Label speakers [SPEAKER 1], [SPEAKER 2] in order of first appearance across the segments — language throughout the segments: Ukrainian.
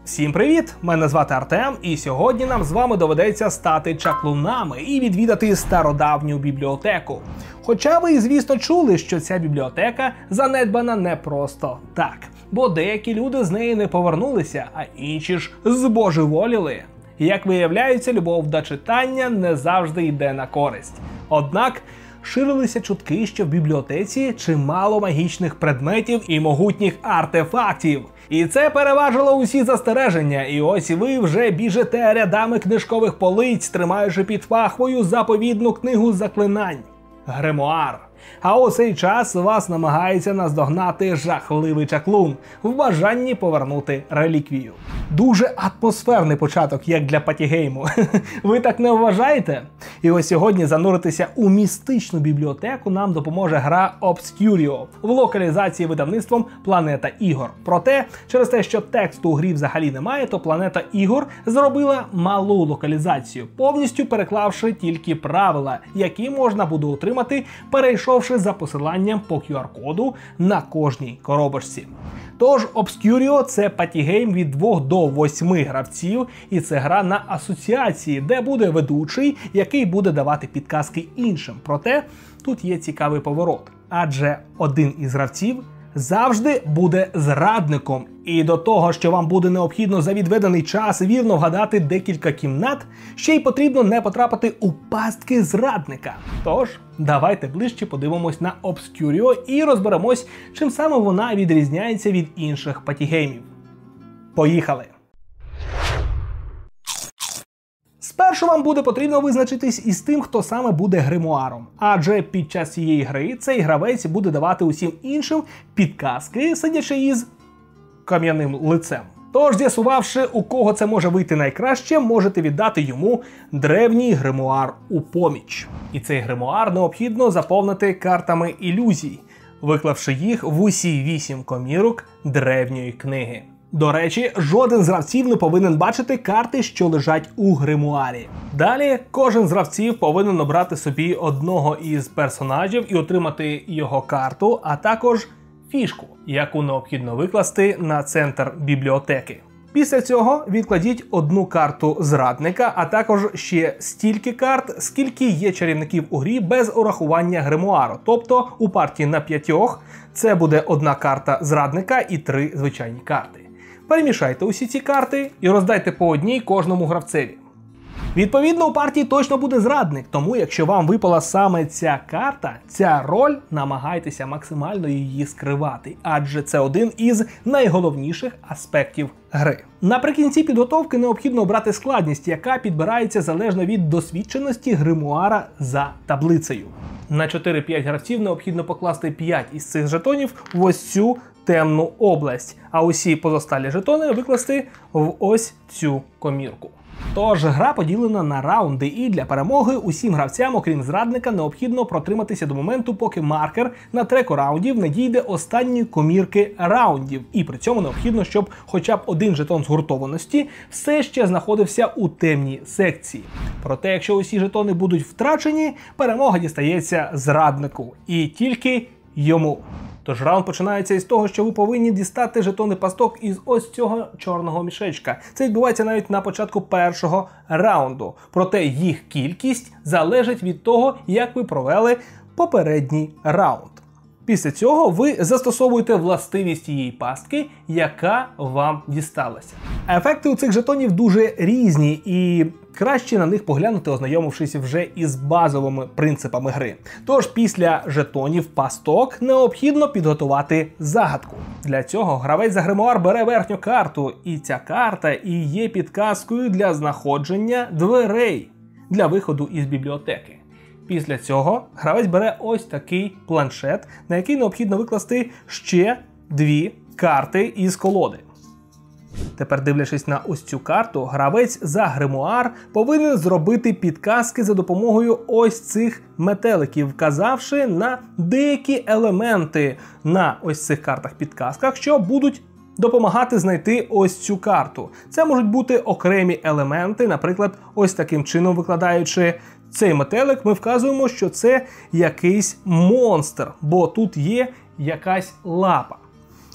[SPEAKER 1] Всім привіт! Мене звати Артем, і сьогодні нам з вами доведеться стати чаклунами і відвідати стародавню бібліотеку. Хоча ви, звісно, чули, що ця бібліотека занедбана не просто так, бо деякі люди з неї не повернулися, а інші ж збожеволіли. Як виявляється, любов до читання не завжди йде на користь. Однак, ширилися чутки, що в бібліотеці чимало магічних предметів і могутніх артефактів. І це переважило усі застереження, і ось ви вже біжите рядами книжкових полиць, тримаючи під пахвою заповідну книгу заклинань – гримуар. А у цей час вас намагається наздогнати жахливий чаклун в бажанні повернути реліквію. Дуже атмосферний початок, як для патігейму. Ви так не вважаєте? І ось сьогодні зануритися у містичну бібліотеку нам допоможе гра Obscurio в локалізації видавництвом Планета Ігор. Проте, через те, що тексту у грі взагалі немає, то Планета Ігор зробила малу локалізацію, повністю переклавши тільки правила, які можна буде отримати, перейшовши за посиланням по QR-коду на кожній коробочці. Тож Obscurio – це патігейм від 2 до 8 гравців, і це гра на асоціації, де буде ведучий, який буде давати підказки іншим. Проте тут є цікавий поворот, адже один із гравців завжди буде зрадником. І до того, що вам буде необхідно за відведений час вірно вгадати декілька кімнат, ще й потрібно не потрапити у пастки зрадника. Тож, давайте ближче подивимось на Obscurio і розберемось, чим саме вона відрізняється від інших патігеймів. Поїхали! Спершу вам буде потрібно визначитись із тим, хто саме буде гримуаром. Адже під час цієї гри цей гравець буде давати усім іншим підказки, сидячи із кам'яним лицем. Тож, з'ясувавши, у кого це може вийти найкраще, можете віддати йому древній гримуар у поміч. І цей гримуар необхідно заповнити картами ілюзій, виклавши їх в усі 8 комірок древньої книги. До речі, жоден з гравців не повинен бачити карти, що лежать у гримуарі. Далі, кожен з гравців повинен обрати собі одного із персонажів і отримати його карту, а також фішку, яку необхідно викласти на центр бібліотеки. Після цього відкладіть одну карту зрадника, а також ще стільки карт, скільки є чарівників у грі без урахування гримуару. Тобто у партії на 5 це буде одна карта зрадника і 3 звичайні карти. Перемішайте усі ці карти і роздайте по одній кожному гравцеві. Відповідно, у партії точно буде зрадник, тому якщо вам випала саме ця карта, ця роль, намагайтеся максимально її скривати, адже це один із найголовніших аспектів гри. Наприкінці підготовки необхідно обрати складність, яка підбирається залежно від досвідченості гримуара за таблицею. На 4-5 гравців необхідно покласти 5 із цих жетонів в ось цю темну область, а усі позосталі жетони викласти в ось цю комірку. Тож гра поділена на раунди, і для перемоги усім гравцям, окрім зрадника, необхідно протриматися до моменту, поки маркер на треку раундів не дійде останньої комірки раундів. І при цьому необхідно, щоб хоча б один жетон згуртованості все ще знаходився у темній секції. Проте, якщо усі жетони будуть втрачені, перемога дістається зраднику. І тільки йому. Тож раунд починається із того, що ви повинні дістати жетони пасток із ось цього чорного мішечка. Це відбувається навіть на початку першого раунду. Проте їх кількість залежить від того, як ви провели попередній раунд. Після цього ви застосовуєте властивість тієї пастки, яка вам дісталася. Ефекти у цих жетонів дуже різні, і краще на них поглянути, ознайомившись вже із базовими принципами гри. Тож після жетонів пасток необхідно підготувати загадку. Для цього гравець за гримуар бере верхню карту, і ця карта і є підказкою для знаходження дверей для виходу із бібліотеки. Після цього гравець бере ось такий планшет, на який необхідно викласти ще 2 карти із колоди. Тепер, дивлячись на ось цю карту, гравець за гримуар повинен зробити підказки за допомогою ось цих метеликів, вказавши на деякі елементи на ось цих картах-підказках, що будуть допомагати знайти ось цю карту. Це можуть бути окремі елементи, наприклад, ось таким чином викладаючи цей метелик, ми вказуємо, що це якийсь монстр, бо тут є якась лапа.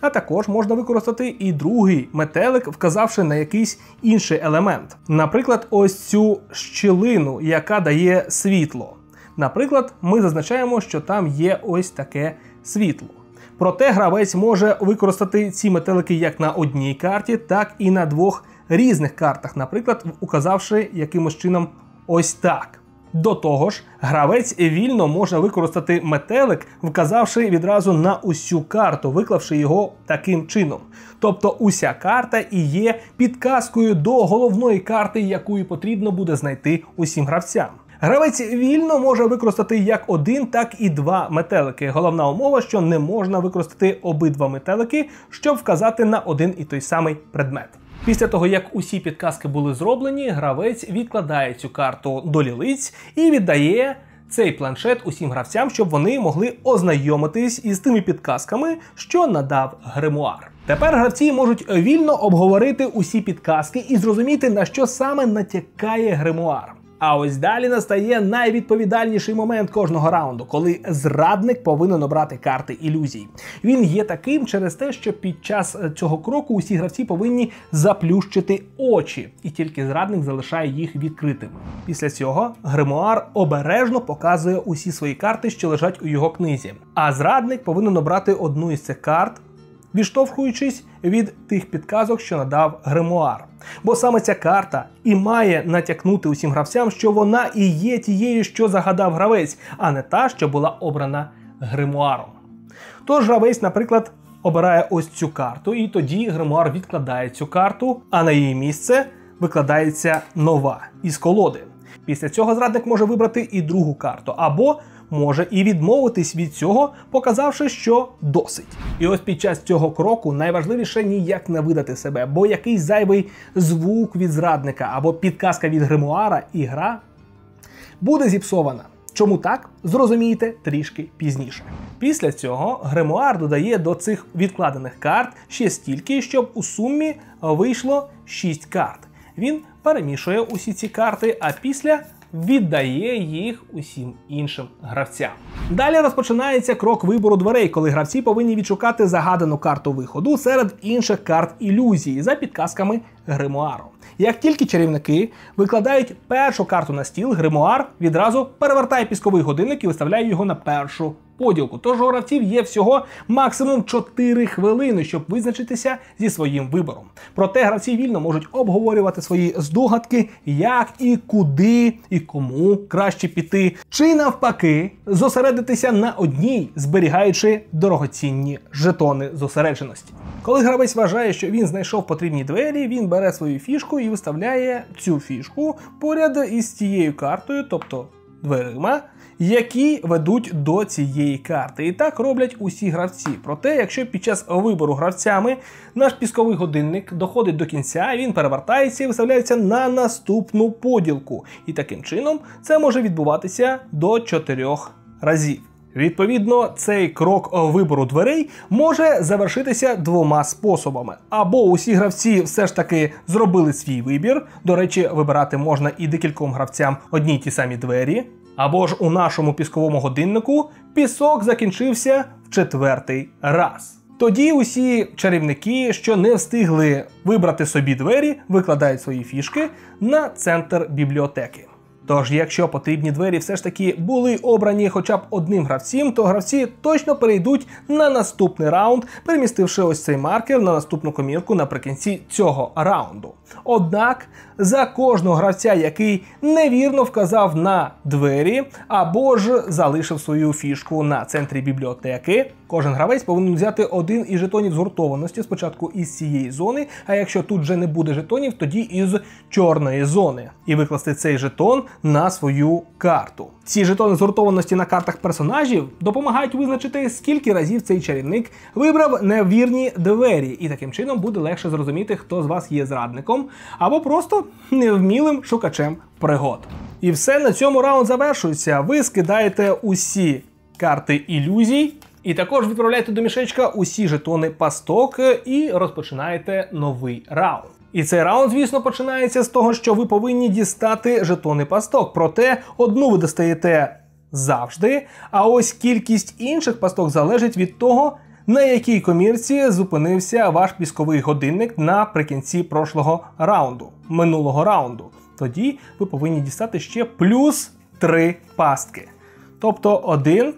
[SPEAKER 1] А також можна використати і другий метелик, вказавши на якийсь інший елемент. Наприклад, ось цю щілину, яка дає світло. Наприклад, ми зазначаємо, що там є ось таке світло. Проте гравець може використати ці метелики як на одній карті, так і на двох різних картах, наприклад, указавши якимось чином ось так. До того ж, гравець вільно може використати метелик, вказавши відразу на усю карту, виклавши його таким чином. Тобто уся карта і є підказкою до головної карти, яку потрібно буде знайти усім гравцям. Гравець вільно може використати як один, так і два метелики. Головна умова, що не можна використати обидва метелики, щоб вказати на один і той самий предмет. Після того, як усі підказки були зроблені, гравець відкладає цю карту до лілиць і віддає цей планшет усім гравцям, щоб вони могли ознайомитись із тими підказками, що надав гримуар. Тепер гравці можуть вільно обговорити усі підказки і зрозуміти, на що саме натякає гримуар. А ось далі настає найвідповідальніший момент кожного раунду, коли зрадник повинен обрати карти ілюзій. Він є таким через те, що під час цього кроку усі гравці повинні заплющити очі, і тільки зрадник залишає їх відкритими. Після цього гримуар обережно показує усі свої карти, що лежать у його книзі. А зрадник повинен обрати одну із цих карт, відштовхуючись від тих підказок, що надав гримуар. Бо саме ця карта і має натякнути усім гравцям, що вона і є тією, що загадав гравець, а не та, що була обрана гримуаром. Тож гравець, наприклад, обирає ось цю карту, і тоді гримуар відкладає цю карту, а на її місце викладається нова із колоди. Після цього зрадник може вибрати і другу карту, або може і відмовитись від цього, показавши, що досить. І ось під час цього кроку найважливіше ніяк не видати себе, бо якийсь зайвий звук від зрадника або підказка від гримуара, і гра буде зіпсована. Чому так? Зрозумієте трішки пізніше. Після цього гримуар додає до цих відкладених карт ще стільки, щоб у сумі вийшло 6 карт. Він перемішує усі ці карти, а після віддає їх усім іншим гравцям. Далі розпочинається крок вибору дверей, коли гравці повинні відшукати загадану карту виходу серед інших карт ілюзії за підказками гримуару. Як тільки чарівники викладають першу карту на стіл, гримуар відразу перевертає пісковий годинник і виставляє його на першу поділку. Тож у гравців є всього максимум 4 хвилини, щоб визначитися зі своїм вибором. Проте гравці вільно можуть обговорювати свої здогадки, як і куди і кому краще піти, чи навпаки зосередитися на одній, зберігаючи дорогоцінні жетони зосередженості. Коли гравець вважає, що він знайшов потрібні двері, він бере свою фішку і виставляє цю фішку поряд із цією картою, тобто дверима, які ведуть до цієї карти. І так роблять усі гравці. Проте, якщо під час вибору гравцями наш пісковий годинник доходить до кінця, він перевертається і виставляється на наступну поділку. І таким чином це може відбуватися до 4 разів. Відповідно, цей крок вибору дверей може завершитися 2 способами. Або усі гравці все ж таки зробили свій вибір, до речі, вибирати можна і декільком гравцям одні й ті самі двері, або ж у нашому пісковому годиннику пісок закінчився в 4-й раз. Тоді усі чарівники, що не встигли вибрати собі двері, викладають свої фішки на центр бібліотеки. Тож, якщо потрібні двері все ж таки були обрані хоча б одним гравцем, то гравці точно перейдуть на наступний раунд, перемістивши ось цей маркер на наступну комірку наприкінці цього раунду. Однак, за кожного гравця, який невірно вказав на двері, або ж залишив свою фішку на центрі бібліотеки, кожен гравець повинен взяти один із жетонів згуртованості, спочатку із цієї зони, а якщо тут вже не буде жетонів, тоді із чорної зони. І викласти цей жетон на свою карту. Ці жетони згуртованості на картах персонажів допомагають визначити, скільки разів цей чарівник вибрав невірні двері. І таким чином буде легше зрозуміти, хто з вас є зрадником, або просто невмілим шукачем пригод. І все, на цьому раунд завершується. Ви скидаєте усі карти ілюзій, і також відправляєте до мішечка усі жетони пасток і розпочинаєте новий раунд. І цей раунд, звісно, починається з того, що ви повинні дістати жетони пасток. Проте одну ви достаєте завжди, а ось кількість інших пасток залежить від того, на якій комірці зупинився ваш пісковий годинник наприкінці минулого раунду. Тоді ви повинні дістати ще плюс 3 пастки. Тобто 1,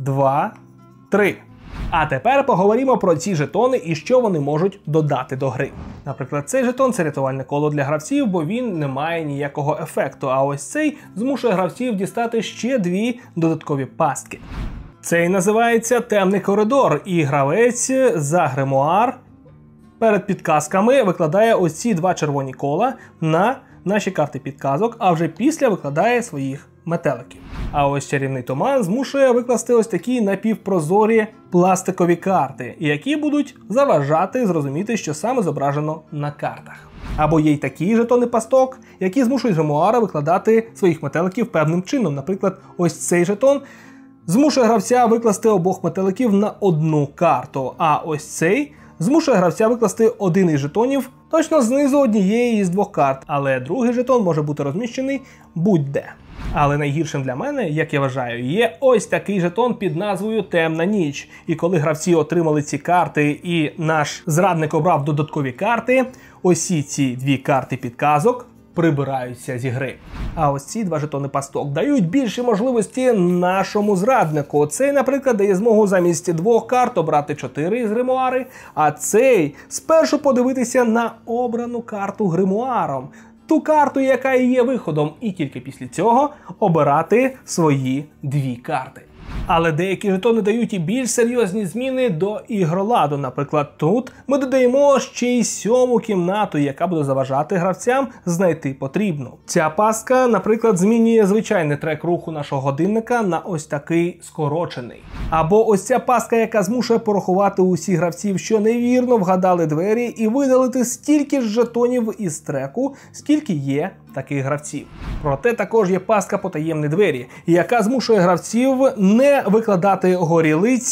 [SPEAKER 1] 2, 3. А тепер поговоримо про ці жетони і що вони можуть додати до гри. Наприклад, цей жетон – це рятувальне коло для гравців, бо він не має ніякого ефекту, а ось цей змушує гравців дістати ще 2 додаткові пастки. Цей називається темний коридор, і гравець за гримуар перед підказками викладає ось ці 2 червоні кола на наші карти підказок, а вже після викладає своїх метеликів. А ось чарівний туман змушує викласти ось такі напівпрозорі пластикові карти, які будуть заважати зрозуміти, що саме зображено на картах. Або є й такі жетони пасток, які змушують гримуара викладати своїх метеликів певним чином. Наприклад, ось цей жетон змушує гравця викласти обох метеликів на одну карту, а ось цей змушує гравця викласти один із жетонів точно знизу однієї із 2 карт, але другий жетон може бути розміщений будь-де. Але найгіршим для мене, як я вважаю, є ось такий жетон під назвою «Темна ніч». І коли гравці отримали ці карти і наш зрадник обрав додаткові карти, усі ці 2 карти підказок прибираються зі гри. А ось ці 2 жетони пасток дають більші можливості нашому зраднику. Цей, наприклад, дає змогу замість 2 карт обрати 4 із гримуари, а цей спершу подивитися на обрану карту гримуаром. Ту карту, яка і є виходом, і тільки після цього обирати свої 2 карти. Але деякі жетони дають і більш серйозні зміни до ігроладу. Наприклад, тут ми додаємо ще й 7-му кімнату, яка буде заважати гравцям знайти потрібну. Ця пастка, наприклад, змінює звичайний трек руху нашого годинника на ось такий скорочений. Або ось ця пастка, яка змушує порахувати усіх гравців, що невірно вгадали двері, і видалити стільки ж жетонів із треку, скільки є таких гравців. Проте також є пастка потаємні двері, яка змушує гравців не викладати горілиць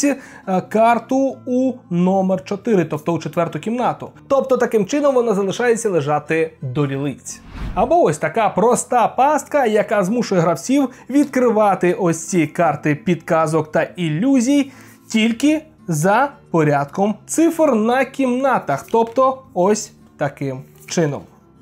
[SPEAKER 1] карту у номер 4, тобто у 4-ту кімнату. Тобто таким чином вона залишається лежати до лілиць. Або ось така проста пастка, яка змушує гравців відкривати ось ці карти підказок та ілюзій тільки за порядком цифр на кімнатах, тобто ось таким чином.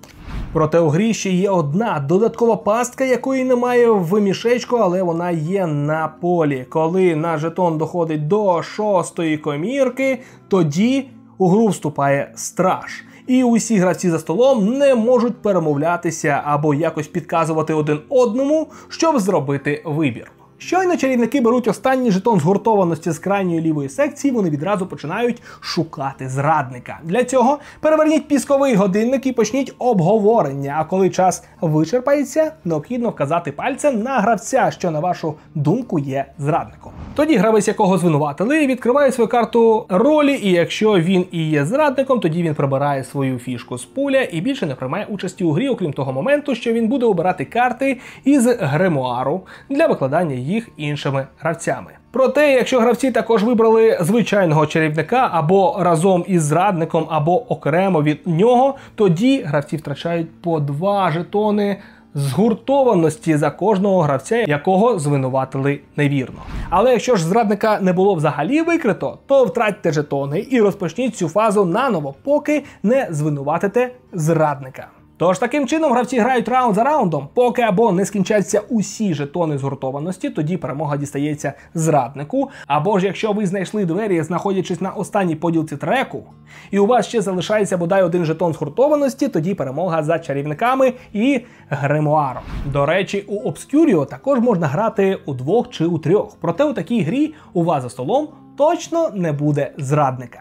[SPEAKER 1] Проте у грі ще є одна додаткова пастка, якої немає в мішечку, але вона є на полі. Коли наш жетон доходить до 6-ї комірки, тоді у гру вступає страж. І усі гравці за столом не можуть перемовлятися або якось підказувати один одному, щоб зробити вибір. Щойно чарівники беруть останній жетон згуртованості з крайньої лівої секції, вони відразу починають шукати зрадника. Для цього переверніть пісковий годинник і почніть обговорення, а коли час вичерпається, необхідно вказати пальцем на гравця, що, на вашу думку, є зрадником. Тоді гравець, якого звинуватили, відкриває свою карту ролі, і якщо він і є зрадником, тоді він прибирає свою фішку з пуля і більше не приймає участі у грі, окрім того моменту, що він буде обирати карти із гримуару для викладання їх іншими гравцями. Проте, якщо гравці також вибрали звичайного чарівника або разом із зрадником, або окремо від нього, тоді гравці втрачають по 2 жетони згуртованості за кожного гравця, якого звинуватили невірно. Але якщо ж зрадника не було взагалі викрито, то втратьте жетони і розпочніть цю фазу наново, поки не звинуватите зрадника. Тож таким чином гравці грають раунд за раундом, поки або не скінчаться усі жетони згуртованості, тоді перемога дістається зраднику, або ж якщо ви знайшли двері, знаходячись на останній поділці треку, і у вас ще залишається бодай 1 жетон згуртованості, тоді перемога за чарівниками і гримуаром. До речі, у Obscurio також можна грати у 2 чи у 3, проте у такій грі у вас за столом точно не буде зрадника.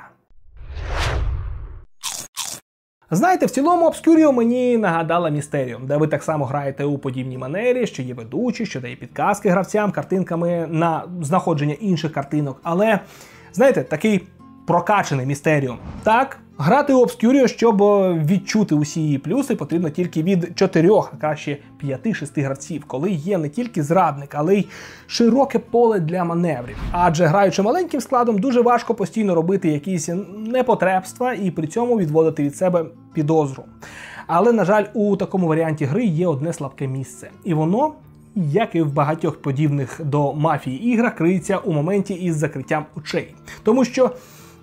[SPEAKER 1] Знаєте, в цілому Obscurio мені нагадала Mysterium, де ви так само граєте у подібній манері, що є ведучі, що дає підказки гравцям картинками на знаходження інших картинок. Але, знаєте, такий прокачаний Mysterium. Так, грати у Obscurio, щоб відчути усі її плюси, потрібно тільки від 4, а краще 5-6 гравців, коли є не тільки зрадник, але й широке поле для маневрів. Адже граючи маленьким складом, дуже важко постійно робити якісь непотребства і при цьому відводити від себе підозру. Але, на жаль, у такому варіанті гри є одне слабке місце. І воно, як і в багатьох подібних до мафії іграх, криється у моменті із закриттям очей. Тому що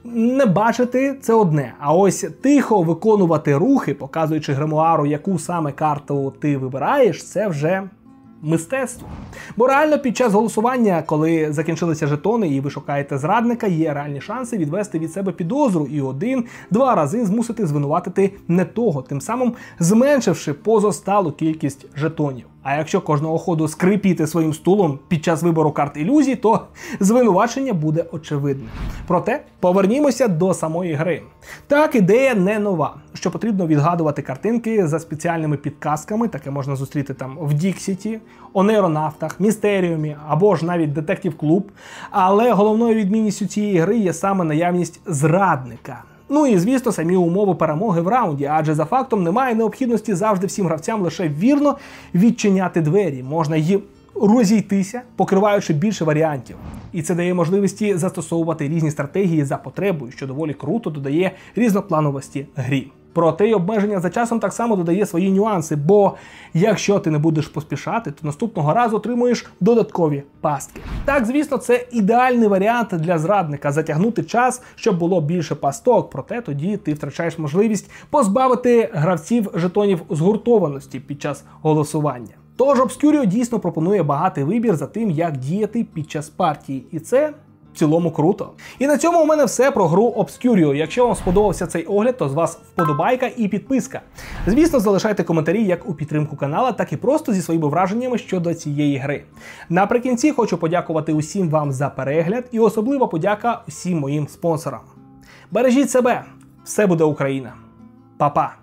[SPEAKER 1] Не бачити – це одне, а ось тихо виконувати рухи, показуючи гримуару, яку саме карту ти вибираєш, це вже мистецтво. Бо реально під час голосування, коли закінчилися жетони і ви шукаєте зрадника, є реальні шанси відвести від себе підозру і 1-2 рази змусити звинуватити не того, тим самим зменшивши позосталу кількість жетонів. А якщо кожного ходу скрипіти своїм стулом під час вибору карт ілюзій, то звинувачення буде очевидне. Проте, повернімося до самої гри. Так, ідея не нова, що потрібно відгадувати картинки за спеціальними підказками, таке можна зустріти там в Діксіті, Онейронавтах, Містеріумі або ж навіть Детектив Клуб. Але головною відмінністю цієї гри є саме наявність зрадника. Ну і, звісно, самі умови перемоги в раунді, адже за фактом немає необхідності завжди всім гравцям лише вірно відчиняти двері. Можна її розійтися, покриваючи більше варіантів. І це дає можливості застосовувати різні стратегії за потребою, що доволі круто додає різноплановості грі. Проте й обмеження за часом так само додає свої нюанси, бо якщо ти не будеш поспішати, то наступного разу отримуєш додаткові пастки. Так, звісно, це ідеальний варіант для зрадника – затягнути час, щоб було більше пасток, проте тоді ти втрачаєш можливість позбавити гравців жетонів згуртованості під час голосування. Тож Obscurio дійсно пропонує багатий вибір за тим, як діяти під час партії, і це в цілому круто. І на цьому у мене все про гру Obscurio. Якщо вам сподобався цей огляд, то з вас вподобайка і підписка. Звісно, залишайте коментарі як у підтримку канала, так і просто зі своїми враженнями щодо цієї гри. Наприкінці хочу подякувати усім вам за перегляд і особлива подяка усім моїм спонсорам. Бережіть себе, все буде Україна. Па-па!